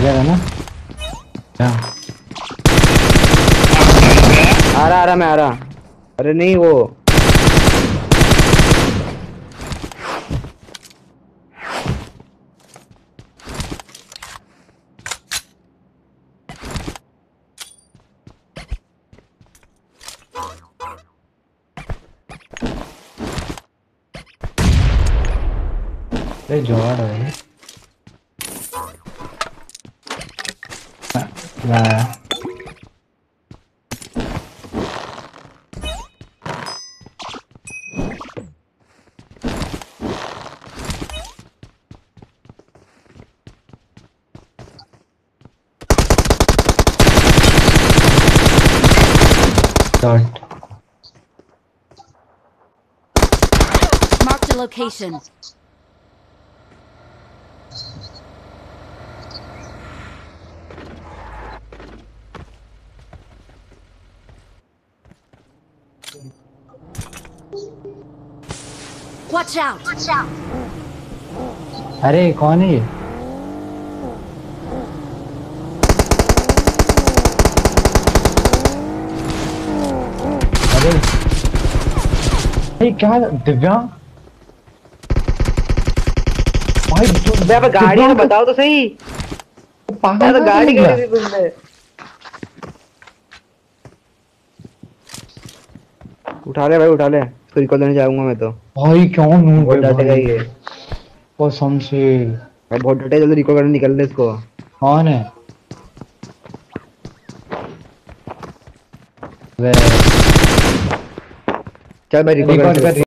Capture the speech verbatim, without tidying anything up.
जाएगा ना। क्या आ रहा आ रहा मैं आ रहा। अरे नहीं वो ये जोड़ है लाया। Shot. Marked a location. Watch out! Watch out! अरे कौन है ये? अरे भाई क्या दिव्यांग भाई बे अब गाड़ी का बताओ तो सही। पागल तो गाड़ी निकला। कैसे थी तुमने? उठा ले भाई उठा ले, इसको रिकॉल देने जाऊंगा मैं तो। भाई क्यों नूब बहुत है डांटेगा भाई ये कसम से। भाई, बहुत डांटे। जल्दी रिकॉल करने निकल ले इसको। कौन है वे? चल भाई रिकॉल रिकॉर्ड करने कर चल।